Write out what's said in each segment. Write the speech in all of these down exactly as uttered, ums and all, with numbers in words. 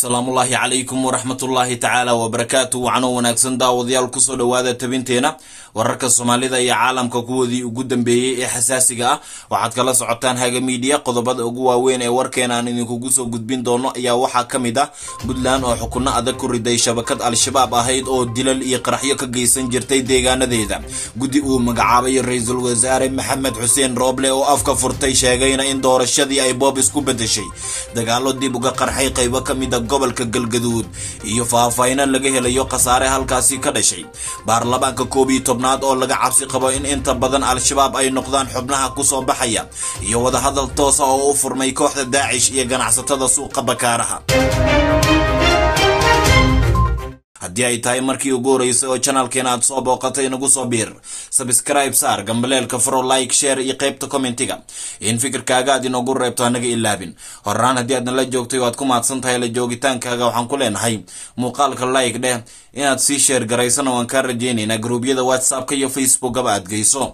salaamullaahi calaykum waraxmatullaahi tacaala wabarakaatu. wacno wanaagsan daawadayaal kusoo dhawaada tabinteena wararka Soomaalida iyo caalamka kuwoodii ugu dambeeyay ee xasaasiga ah. waxaad kala socotaan Haga Media. qodobada ugu waaweyn ee warkeena aan idinku soo gudbin doono ayaa waxaa kamid ah Puntland oo xukunno adag ku riday shabakad al-shabaab ahayd oo dilal iyo qaraxyo ka geysan jirtay deegaanadeeda. gudi uu magacaabay ra'iisul wasaare Maxamed Xuseen Roble oo afka furtay sheegayna in doorashadii ay boob isku bedeshay. dagaalo dib uga qarxay qaybo kamid ah gobolka Galgaduud iyo faahfaahin laga helayo qasaare halkaasi ka dhashay. baarlamaanka koob iyo tobnaad oo laga cabsi qabo in inta badan al-shabaab ay noqdaan xubnaha ku soo baxaya iyo wada hadal toos ah oo u furmay kooxda Daacish iyo ganacsatada suuqa Bakaaraha. haddii ay tahay markii ugu horeysay oo channelkeena aad soo booqatay nagu soo biir, subscribe saar, gambaleelka furo, like, share iyo qaybta commentiga in fikirkaaga aad inoogu reebto anaga ilaabin. horaan haddii aadna la joogtay oo aad ku mahadsan tahay la joogitaankaaga, waxaan ku leenahay muuqaalka like dheh, inaad sii share garaysana waan kaa rajaynaynaa gruubyada WhatsApp-ka iyo Facebook-gaba aad geyso.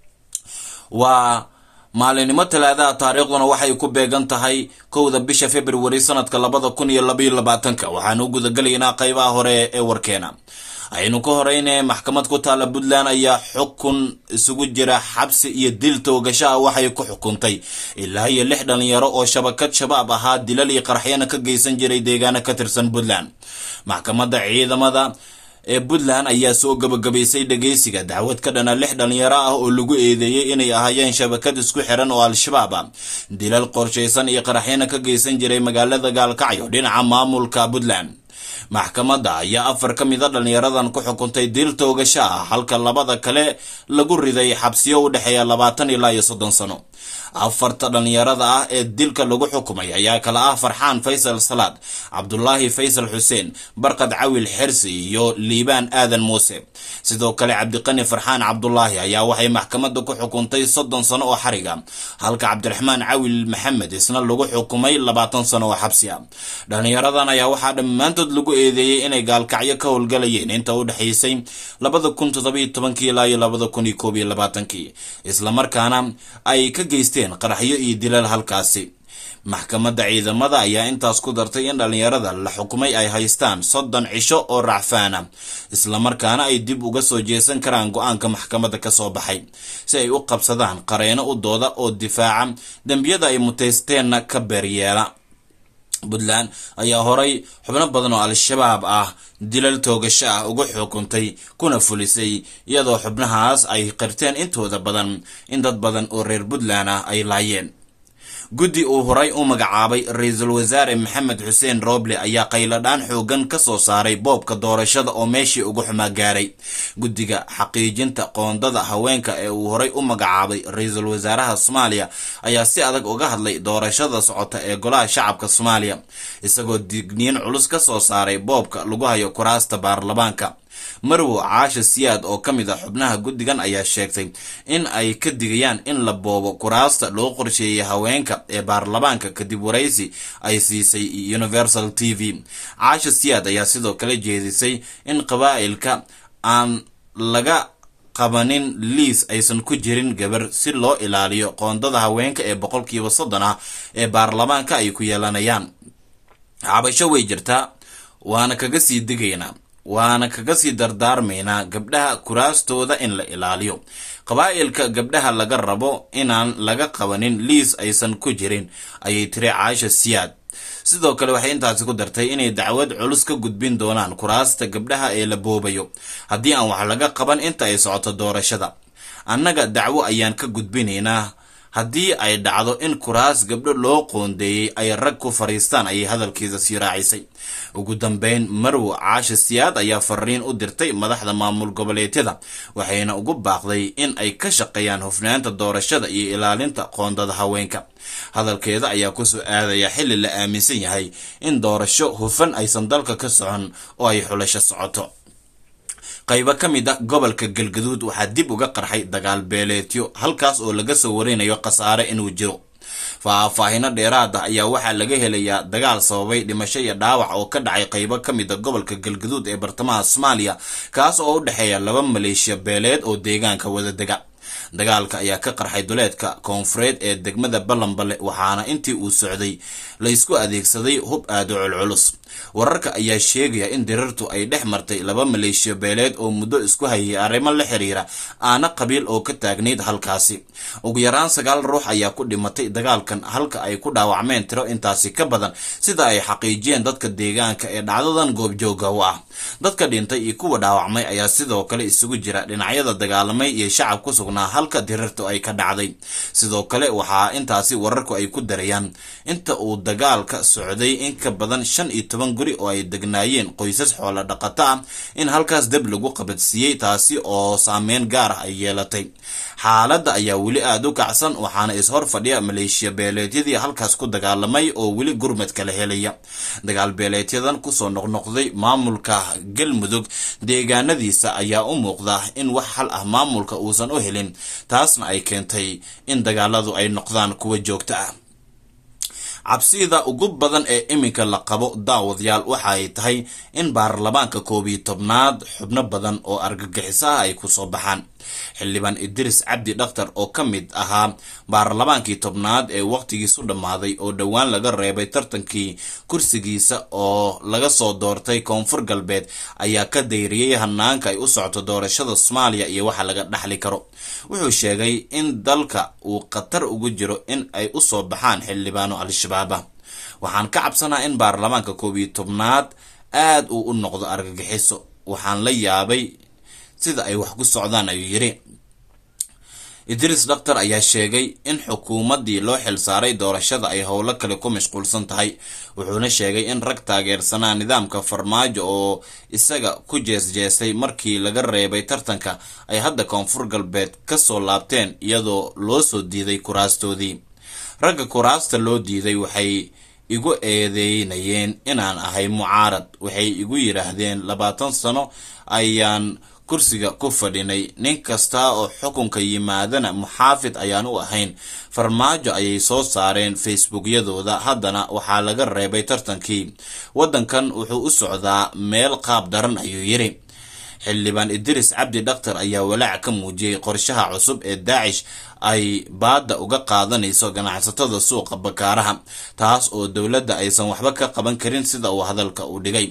waa maalinimo talaada, taariikhduna waxay ku beegan tahay kowda bisha February sanadka labada kun iyo laba iyo labaatanka. waxaan u gudagalaynaa qaybaha hore ee warkeena. aynu ka horeynay maxkamad ku taala Puntland ayaa xukun isugu jira xabsi iyo dil toogasho ah waxay ku xukuntay ilaa iyo lix dhalinyaro oo shabakad shabaab ahaa dilal iyo qaraxyana ka geysan jiray deegaano ka tirsan Puntland. maxkamadda ciidamada ee Puntland ayaa soo gabagabaysay dhageysiga dacwad ka dhana lix dhalinyaro ah oo lagu eedeeyay inay ahaayeen shabakad isku xiran oo al-shabaab ah, dilal qorsheysan iyo qaraxyana ka geysan jiray magaalada Gaalkacyo dhinaca maamulka Puntland. maxkamadda ayaa afar ka mid ah dhalinyaradan ku xukuntay dil toogasho ah halka labada kale lagu riday xabsiyo u dhaxeeya labaatan ilaa iyo soddon sano. afarta dhalinyarada ah ee dilka lagu xukumay ayaa kala ah Farxaan Faysal Salaad, Cabdullaahi Faysal Xuseen, Barqad Cawil Xirsi iyo Liibaan Aadan Muuse. sidoo kale Cabdiqani Farxaan Cabdullaahi ayaa waxay maxkamadda ku xukuntay soddon sano oo xariga halka Cabdiraxmaan Cawil Maxamed isna lagu xukumay labaatan sano oo xabsi ah. dhalinyaradan ayaa waxaa dhammaantood lagu eedeeyay inay Gaalkacyo ka howlgalayeen inta u dhaxaysay labada kun toddoba iyo toban ilaa iyo labada kun iyo koob iyo labaatan isla markaana ay ka geysteen qaraxyo iyo dilal halkaasi. maxkamadda ciidamada ayaa intaas ku dartay in dhalinyarada la xukumay ay haystaan soddon cisho oo racfaan ah, isla markaana ay dib uga soo jeesan karaan go'aanka maxkamadda ka soo baxay si ay u qabsadaan qareeno u dooda oo difaaca dambiyada ay mutaysteenna ka beeryeela. Puntland ayaa horay xubno badan oo al-shabaab ah dilal toogasho ah uga xukuntay kuna fulisay iyadoo xubnahaas ay qirteen intooda badan in dad badan oo reer Puntland ah ay laayeen. gudi uu horay u magacaabay ra'iisul wasaare Maxamed Xuseen Roble ayaa qayladhaan xoogan ka soo saaray boobka doorashada oo meeshii ugu xumaa gaaray. gudiga xaqiijinta qoondada haweenka ee uu horay u magacaabay ra'iisul wasaaraha Soomaaliya ayaa si adag uga hadlay doorashada socota ee golaha shacabka Soomaaliya, isagoo digniin culus ka soo saaray boobka lagu hayo kuraasta baarlamaanka. Marwo Caasha Siyaad oo kamid ah xubnaha gudigan ayaa sheegtay in ay ka digayaan in la boobo kuraasta loo qorsheeyay haweenka ee baarlamaanka kadib waraysi ay siisay Universal T V. Caasha Siyaad ayaa sidoo kale jeedisay in qabaa'ilka aan laga qabanin liis aysan ku jirin gabar si loo ilaaliyo qoondada haweenka ee boqolkiiba soddon ah ee baarlamaanka ay ku yeelanayaan. cabasho way jirtaa, waana kaga sii digaynaa waana kaga sii dardaarmaynaa gabdhaha kuraastooda in la ilaaliyo. qabaa'ilka gabdhaha laga rabo inaan laga qabanin liis aysan ku jirin, ayay tiri Caasha Siyaad. sidoo kale waxay intaasi ku dartay inay dacwad culus ka gudbin doonaan kuraasta gabdhaha ee la boobayo haddii aan wax laga qaban inta ay socoto doorashada. annaga dacwo ayaan ka gudbinaynaa haddii ay dhacdo in kuraas gabdho loo qoondeeyay ay rag ku fariistaan, ayay hadalkiisa sii raacisay. ugu dambeyn, Marwo Caasha Siyaad ayaa fariin u dirtay madaxda maamul goboleedyada waxayna ugu baaqday in ay ka shaqeeyaan hufnaanta doorashada iyo ilaalinta qoondada haweenka. hadalkeeda ayaa ku soo aadaya xilli la aaminsan yahay in doorasho hufan aysan dalka ka socon oo ay xulasho socoto. qaybo ka mid ah gobolka Galgaduud waxaa dib uga qarxay dagaal beeleetyo halkaas oo laga soo warinayo qasaare inuu jiro. faahfaahin dheeraad ah ayaa waxaa laga helayaa dagaal sababay dhimasho iyo dhaawac oo ka dhacay qaybo ka mid ah gobolka Galgaduud ee bartamaha Soomaaliya, kaas oo u dhaxeeya laba maleeshiya beeleed oo deegaanka wada dega. dagaalka ayaa ka qarxay duleedka koonfureed ee degmada Balanbale waxaana intii uu socday la isku adeegsaday hub aad u culculus. wararka ayaa sheegaya in dirirtu ay dhex martay laba maleeshiyo beeleed oo muddo isku hayay arrimo la xiriira aana qabiil oo ka taagneyd halkaasi. ugu yaraan sagaal ruux ayaa ku dhimatay dagaalkan halka ay ku dhaawacmeen tiro intaasi ka badan sida ay xaqiijiyeen dadka deegaanka ee dhacdadan goobjooga u ah. dadka dhintay iyo kuwa dhaawacmay ayaa sidoo kale isugu jira dhinacyada dagaalamay iyo shacab ku sugnaa halka dirirtu ay ka dhacday. sidoo kale waxaa intaasi wararku ay ku darayaan inta uu dagaalka socday in ka badan shan iyo toban guri oo ay degnaayeen qoysas xoolo dhaqato ah in halkaas dab lagu qabadsiiyey, taasi oo saameyn gaar ah ay yeelatay. xaaladda ayaa weli aad u kacsan waxaana is hor fadhiya maleeshiya beeleedyadii halkaas ku dagaalamay oo weli gurmad kala helaya. dagaal beeleedyadan kusoo noqnoqday maamulka Galmudug deegaanadiisa ayaa u muuqda in wax xal ah maamulka uusan u helin, taasna ay keentay in dagaaladu ay noqdaan kuwa joogto ah. cabsida ugu badan ee iminka la qabo daawadayaal waxa ay tahay in baarlamaanka koob iyo tobnaad xubno badan oo argagixiso ah ay ku soo baxaan. xildhibaan Idris Cabdi Dhakhtar oo ka mid ahaa baarlamaankii tobnaad ee waqtigiisu dhammaaday oo dhowaan laga reebay tartankii kursigiisa oo laga soo doortay koonfur galbeed ayaa ka dayriyay hanaanka ay u socoto doorashada Soomaaliya iyo waxa laga dhaxli karo. wuxuu sheegay in dalka uu qatar ugu jiro in ay u soo baxaan xildhibaano al-shabaab. waxaan ka cabsanaa in baarlamaanka koob iyo tobnaad aad uu u noqdo argagixiso. waxaan la yaabay sida ay wax ku socdaan ayuu yiri. Idris Dhakhtar ayaa sheegay in xukuumadii loo xil saaray doorashada ay howlo kale ku mashquulsan tahay. wuxuuna sheegay in rag taageersanaa nidaamka farmaajo oo isaga ku jeesjeesay markii laga reebay tartanka ay hadda koonfur galbeed ka soo laabteen iyadoo loo soo diiday kuraastoodii. ragga kuraasta loo diiday waxay igu eedeynayeen inaan ahay mucaarad. waxay igu yiraahdeen labaatan sano ayaan kursiga ku fadhinay, nin kasta oo xukunka yimaadana muxaafid ayaan u ahayn. farmaajo ayay soo saareen facebookyadooda, haddana waxaa laga reebay tartankii. waddankan wuxuu u socdaa meel qaab daran ayuu yiri. xildhibaan Idris Cabdi Dhakhtar ayaa walaac ka muujiyay qorshaha cusub ee Daacish ay baada uga qaadanayso ganacsatada suuqa bakaaraha, taas oo dowladda aysan waxba ka qaban karin sida uu hadalka u dhigay.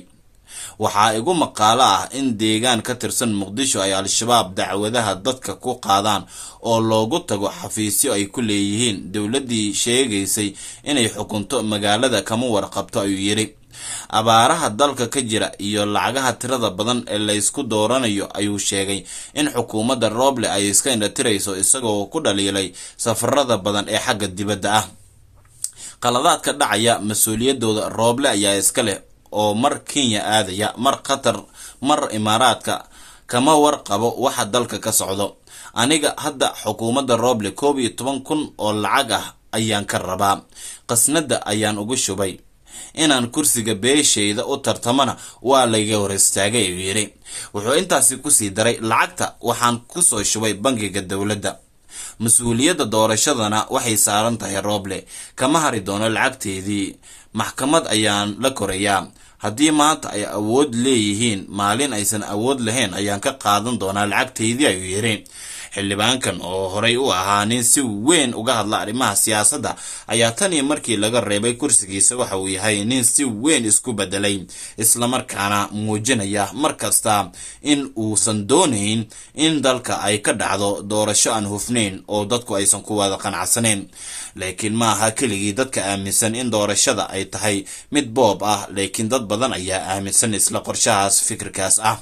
waxaa igu maqaalo ah in deegaan ka tirsan Muqdisho ay al-shabaab dacwadaha dadka ku qaadaan oo loogu tago xafiisyo ay ku leeyihiin. dowladdii sheegaysay inay xukunto magaalada kama warqabto ayuu yiri. abaaraha dalka ka jira iyo lacagaha tirada badan ee la isku dooranayo ayuu sheegay in xukuumadda Roble ay iska indhatirayso, isagoo ku dhaliilay safarada badan ee xagga dibadda ah. qaladaadka dhacaya mas'uuliyadooda Roble ayaa iska leh oo mar Kenya aadaya, mar Qatar, mar Imaaraadka. kama warqabo waxa dalka ka socdo. aniga hadda xukuumadda Roble koob iyo toban kun oo lacag ah ayaan ka rabaa, qasnada ayaan ugu shubay. inaan kursiga beeshayda u tartamana waa laga hor istaagay ayuu yiri. wuxuu intaasi ku sii daray lacagta waxaan ku soo shubay bangiga dowladda. mas-uuliyadda doorashadana waxay saaran tahay Roble, kama hari doono lacagteedii. maxkamad ayaan la korayaa. haddii maanta ay awood leeyihiin, maalin aysan awood lahayn ayaan ka qaadan doonaa lacagteedii ayuu yiri. xildhibaankan oo horey u ahaa nin si weyn uga hadla arrimaha siyaasadda ayaa tan iyo markii laga reebay kursigiisa waxa uu yahay nin si weyn isku bedelay, isla markaana muujinaya markasta in uusan doonayn in dalka ay ka dhacdo doorasho aan hufnayn oo dadku aysan ku wada qanacsaneyn. laakiin ma aha keligii dadka aaminsan in doorashada ay tahay mid boob ah, laakiin dad badan ayaa aaminsan isla qorshahaas fikirkaas ah.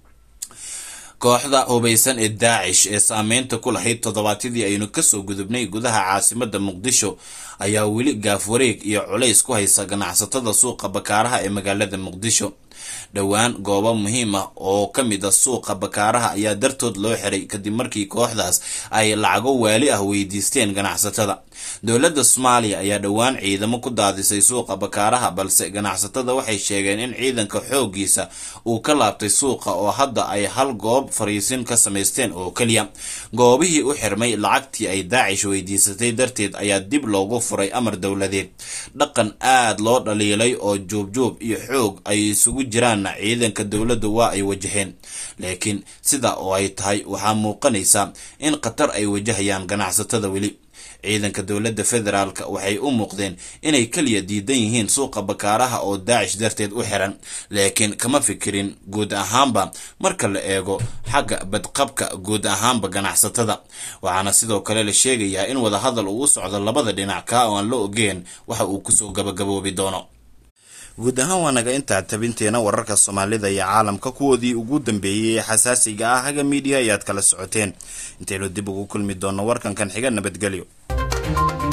kooxda hubaysan ee Daacish ee saameynta ku lahayd toddobaadyadii aynu ka soo gudubnay gudaha caasimadda Muqdisho ayaa weli gaaf wareeg iyo culays ku haysa ganacsatada suuqa bakaaraha ee magaalada Muqdisho. dhowaan goobo muhiim ah oo ka mid ah suuqa bakaaraha ayaa dartood loo xiray kadib markii kooxdaas ay lacago waali ah weydiisteen ganacsatada. dowladda Soomaaliya ayaa dhowaan ciidamo ku daadisay suuqa bakaaraha, balse ganacsatada waxay sheegeen in ciidanka xoogiisa uu ka laabtay suuqa oo hadda ay hal goob fariisin ka samaysteen oo kaliya. goobihii u xirmay lacagtii ay Daacish weydiisatay darteed ayaa dib loogu furay amar dowladeed. dhaqan aad loo dhaliilay oo joobjoob iyo xoog ay isugu jiraan ciidanka dowladda waa ay wajaheen laakiin sida oo ay tahay waxaa muuqanaysa in qatar ay wajahayaan ganacsatada weli ciidanka dowladda federaalka waxay u muuqdeen inay kaliya diidan yihiin suuqa bakaaraha oo daacish darteed u xiran laakiin kama fikirin guud ahaanba marka la eego xagga badqabka guud ahaanba ganacsatada waxaana sidoo kale la sheegayaa in wada hadal uu socdo labada dhinac ka oo aan la ogeen waxa uu kusoo gabagaboobi doono guud ahaan waa naga intaa tabinteena wararka Soomaalida iyo caalamka kuwoodii ugu dambeeyay ee xasaasiga ah haga media ayaad kala socoteen intaynu dib ugu kulmi doono warkan kan xiga nabadgelyo.